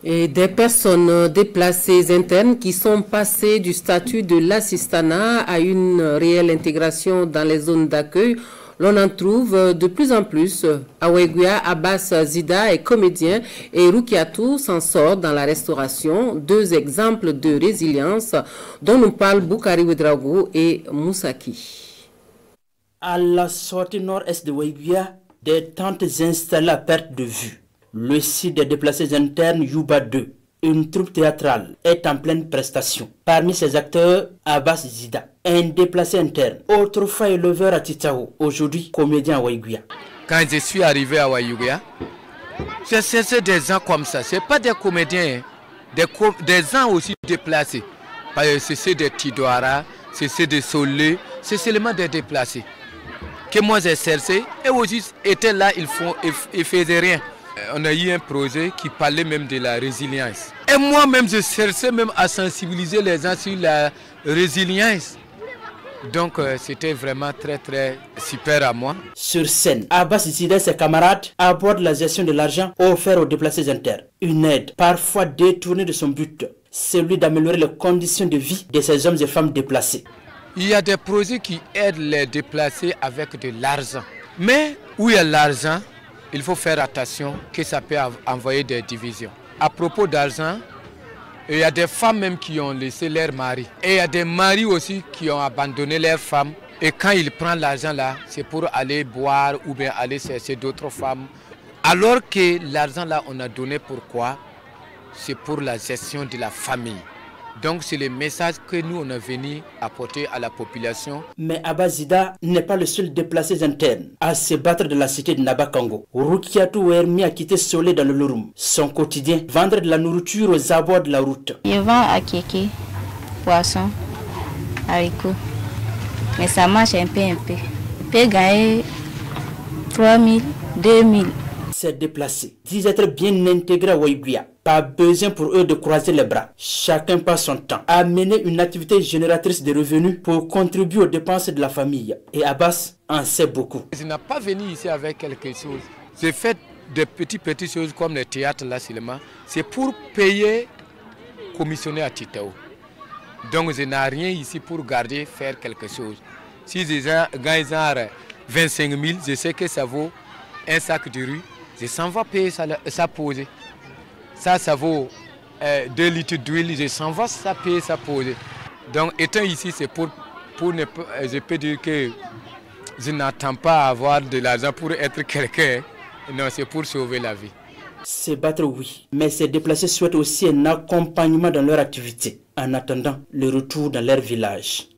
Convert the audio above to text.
Et des personnes déplacées internes qui sont passées du statut de l'assistanat à une réelle intégration dans les zones d'accueil. L'on en trouve de plus en plus. À Weguia, Abbas Zida est comédien et Rukiatou s'en sort dans la restauration. Deux exemples de résilience dont nous parlent Boukari Ouedraogo et Moussaki. À la sortie nord-est de Weguia, des tentes installées à perte de vue. Le site des déplacés internes Yuba 2, une troupe théâtrale, est en pleine prestation. Parmi ses acteurs, Abbas Zida, un déplacé interne, autrefois éleveur à Titao, aujourd'hui comédien à Weguia. Quand je suis arrivé à Weguia, j'ai cherché des gens comme ça. Ce n'est pas des comédiens, des gens aussi déplacés. C'est des Tidouara, c'est des Solé, c'est seulement des déplacés. Que moi j'ai cherché, et aussi étaient là, ils faisaient rien. On a eu un projet qui parlait même de la résilience. Et moi-même, je cherchais même à sensibiliser les gens sur la résilience. Donc, c'était vraiment très super à moi. Sur scène, Abbas Zida et ses camarades abordent la gestion de l'argent offert aux déplacés internes. Une aide parfois détournée de son but, celui d'améliorer les conditions de vie de ces hommes et femmes déplacés. Il y a des projets qui aident les déplacés avec de l'argent. Mais où il y a l'argent, il faut faire attention que ça peut envoyer des divisions. À propos d'argent, il y a des femmes même qui ont laissé leur mari. Et il y a des maris aussi qui ont abandonné leurs femmes. Et quand ils prennent l'argent là, c'est pour aller boire ou bien aller chercher d'autres femmes. Alors que l'argent là, on a donné pourquoi? C'est pour la gestion de la famille. Donc c'est le message que nous on a venu apporter à la population. Mais Abbas Zida n'est pas le seul déplacé interne à se battre de la cité de Nabakango. Rukiatou Hermi a quitté Solé dans le Lorum. Son quotidien, vendre de la nourriture aux abords de la route. Je vends à kéké, poisson, haricots. Mais ça marche un peu. Je peux gagner 3 000, 2 000. Ces déplacés disent être bien intégrés à Weguia. Pas besoin pour eux de croiser les bras. Chacun passe son temps à mener une activité génératrice de revenus pour contribuer aux dépenses de la famille. Et Abbas en sait beaucoup. Je n'ai pas venu ici avec quelque chose. J'ai fait des petites choses comme le théâtre là seulement. C'est pour payer commissionner à Titao. Donc je n'ai rien ici pour garder, faire quelque chose. Si je gagne 25 000, je sais que ça vaut un sac de riz. Je s'en va payer ça poser. Ça vaut 2 litres d'huile, je s'en va ça payer ça poser. Donc étant ici, c'est pour ne pas, je peux dire que je n'attends pas à avoir de l'argent pour être quelqu'un. Non, c'est pour sauver la vie. Se battre, oui, mais ces déplacés souhaitent aussi un accompagnement dans leur activité, en attendant le retour dans leur village.